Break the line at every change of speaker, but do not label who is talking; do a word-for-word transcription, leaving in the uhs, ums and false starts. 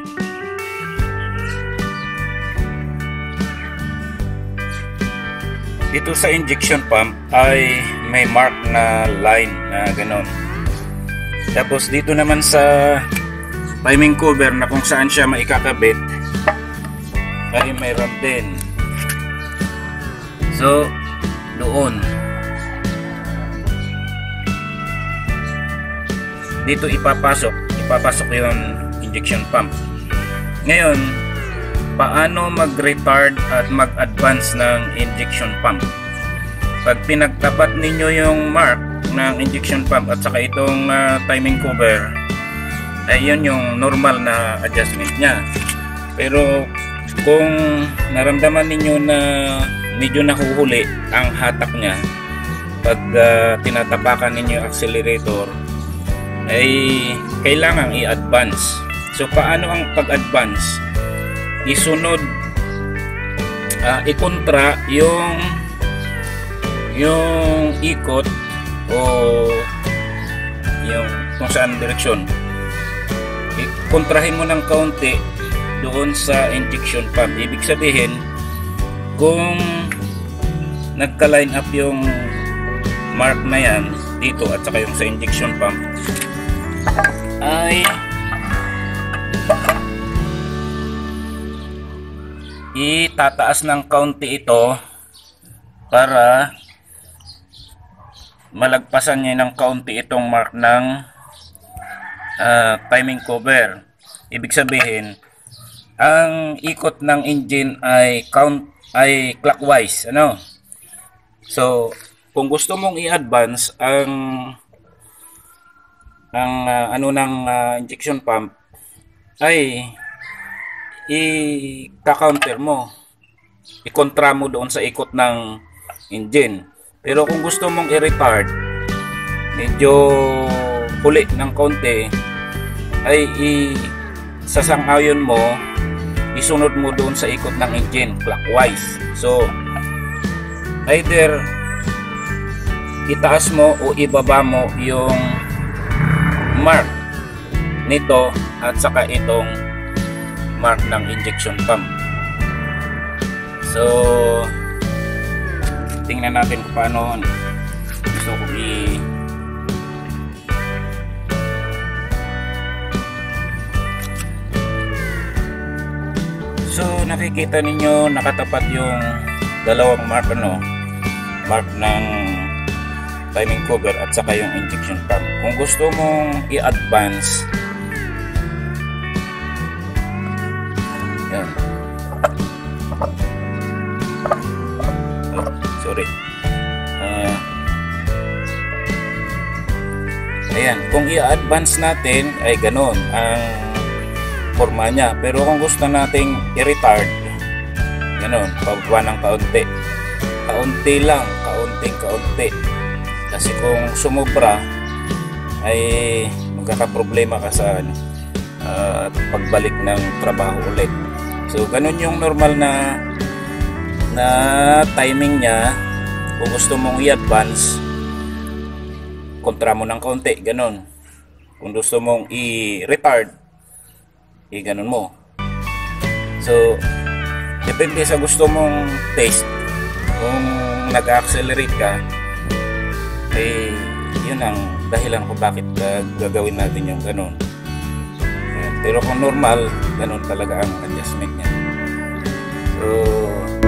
Dito sa injection pump ay may mark na line na ganon. Tapos dito naman sa timing cover na kung saan siya maikakabit ay mayroon din. So doon dito ipapasok ipapasok yung injection pump. Ngayon, paano mag-retard at mag-advance ng injection pump? Pag pinagtapat ninyo yung mark ng injection pump at saka itong uh, timing cover, ay yun yung normal na adjustment niya. Pero kung naramdaman ninyo na medyo nahuhuli ang hatak niya pag uh, tinatapakan ninyo yung accelerator, ay kailangan i-advance. So paano ang pag-advance? Isunod, uh, ikontra yung yung ikot o yung kung saan direksyon. Ikontrahin mo ng kaunti doon sa injection pump. Ibig sabihin, kung nagka-line up yung mark na yan dito at saka yung sa injection pump, ay itataas ng kaunti ito para malagpasan niya ng kaunti itong mark ng uh, timing cover. Ibig sabihin, ang ikot ng engine ay count ay clockwise, ano? So, kung gusto mong i-advance ang ang uh, ano ng uh, injection pump, ay i-counter mo, i-kontra mo doon sa ikot ng engine. Pero kung gusto mong i-retard, medyo huli ng konti, ay i-sasang-ayon mo, isunod mo doon sa ikot ng engine clockwise. So either itaas mo o ibaba mo yung mark nito at saka itong mark ng injection pump. So tingnan natin kung paano gusto ko i so nakikita ninyo nakatapat yung dalawang mark, ano, mark ng timing cover at saka yung injection pump. Kung gusto mong i-advance, yan. Oh, sorry. Uh, ayan, kung i-advance natin ay ganon ang forma niya. Pero kung gusto nating i-retard, ganon, pababa ng kaunti. Kaunti lang, kaunting kaunti. Kasi kung sumobra ay magkakaproblema ka sa ano, uh, pagbalik ng trabaho ulit. So ganun yung normal na na timing niya. Kung gusto mong i-advance, kontra mo ng kaunti, ganun. Kung gusto mong i-retard, i-ganun mo. So depende sa gusto mong taste. Kung nag-accelerate ka, eh yun ang dahilan kung bakit uh, gagawin natin yung ganun. Pero kung normal, ganun talaga ang adjustment niya. So